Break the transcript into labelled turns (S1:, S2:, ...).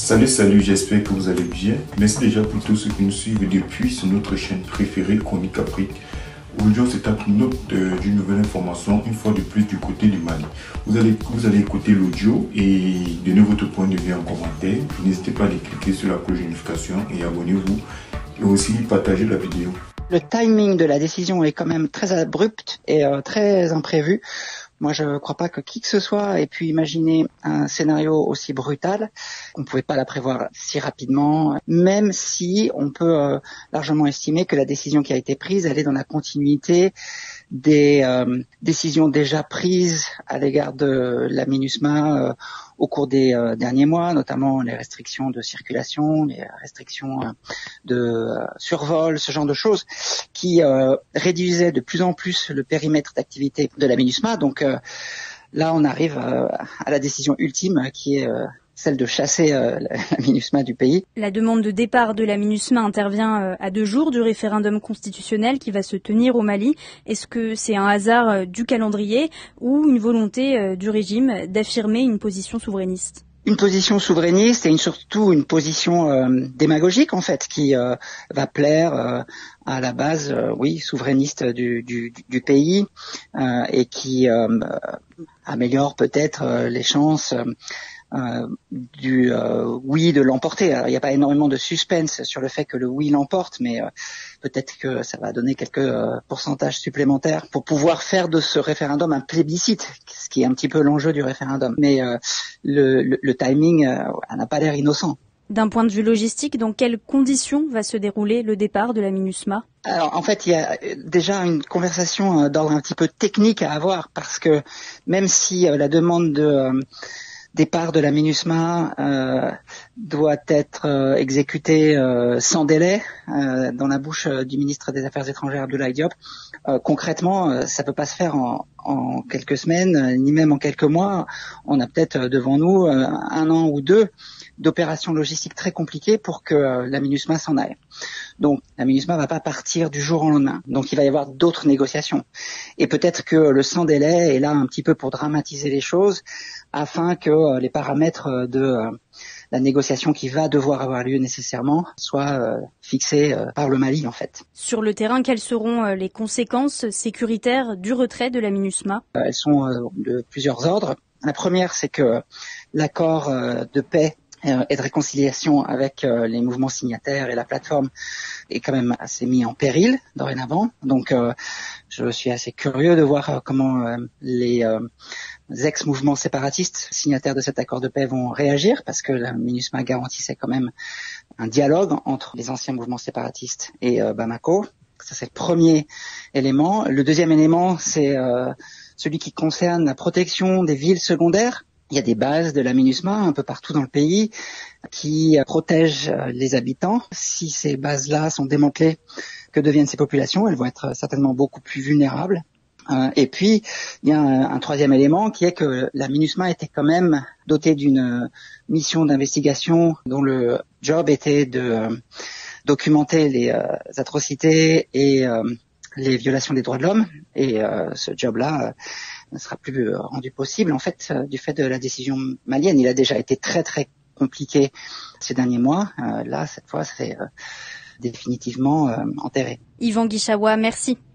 S1: Salut, j'espère que vous allez bien. Merci déjà pour tous ceux qui nous suivent depuis sur notre chaîne préférée Chronique Afrique. Aujourd'hui, on s'étape note d'une nouvelle information, une fois de plus du côté du Mali. Vous allez écouter l'audio et donner votre point de vue en commentaire. N'hésitez pas à cliquer sur la cloche de notification et abonnez-vous. Et aussi partager la vidéo.
S2: Le timing de la décision est quand même très abrupt et très imprévu. Moi, je ne crois pas que qui que ce soit ait pu imaginer un scénario aussi brutal. On ne pouvait pas la prévoir si rapidement, même si on peut largement estimer que la décision qui a été prise, elle est dans la continuité des décisions déjà prises à l'égard de la MINUSMA au cours des derniers mois, notamment les restrictions de circulation, les restrictions de survol, ce genre de choses, qui réduisaient de plus en plus le périmètre d'activité de la MINUSMA. Donc là, on arrive à la décision ultime qui est celle de chasser la MINUSMA du pays.
S3: La demande de départ de la MINUSMA intervient à 2 jours du référendum constitutionnel qui va se tenir au Mali. Est-ce que c'est un hasard du calendrier ou une volonté du régime d'affirmer une position souverainiste ?
S2: Une position souverainiste et surtout une position démagogique en fait qui va plaire à la base, souverainiste du pays et qui améliore peut-être les chances du oui de l'emporter. Alors, il n'y a pas énormément de suspense sur le fait que le oui l'emporte, mais peut-être que ça va donner quelques pourcentages supplémentaires pour pouvoir faire de ce référendum un plébiscite, ce qui est un petit peu l'enjeu du référendum. Mais le timing n'a pas l'air innocent.
S3: D'un point de vue logistique, dans quelles conditions va se dérouler le départ de la MINUSMA ?
S2: Alors en fait, il y a déjà une conversation d'ordre un petit peu technique à avoir, parce que même si la demande de départ de la MINUSMA doit être exécuté sans délai dans la bouche du ministre des Affaires étrangères Abdoulaye Diop. Concrètement, ça peut pas se faire en quelques semaines, ni même en quelques mois. On a peut-être devant nous 1 an ou 2 d'opérations logistiques très compliquées pour que la MINUSMA s'en aille. Donc la MINUSMA va pas partir du jour au lendemain. Donc il va y avoir d'autres négociations. Et peut-être que le sans délai est là un petit peu pour dramatiser les choses, afin que les paramètres de la négociation qui va devoir avoir lieu nécessairement soient fixés par le Mali en fait.
S3: Sur le terrain, quelles seront les conséquences sécuritaires du retrait de la MINUSMA ?
S2: Elles sont de plusieurs ordres. La première, c'est que l'accord de paix et de réconciliation avec les mouvements signataires et la plateforme est quand même assez mis en péril dorénavant. Donc je suis assez curieux de voir comment les ex-mouvements séparatistes signataires de cet accord de paix vont réagir, parce que la MINUSMA garantissait quand même un dialogue entre les anciens mouvements séparatistes et Bamako. Ça, c'est le premier élément. Le deuxième élément, c'est celui qui concerne la protection des villes secondaires. Il y a des bases de la MINUSMA un peu partout dans le pays qui protègent les habitants. Si ces bases-là sont démantelées, que deviennent ces populations ? Elles vont être certainement beaucoup plus vulnérables. Et puis, il y a un troisième élément qui est que la MINUSMA était quand même dotée d'une mission d'investigation dont le job était de documenter les atrocités et les violations des droits de l'homme. Et ce job-là ne sera plus rendu possible en fait du fait de la décision malienne. Il a déjà été très très compliqué ces derniers mois. Là, cette fois, c'est définitivement enterré.
S3: Yvan Guichawa, merci.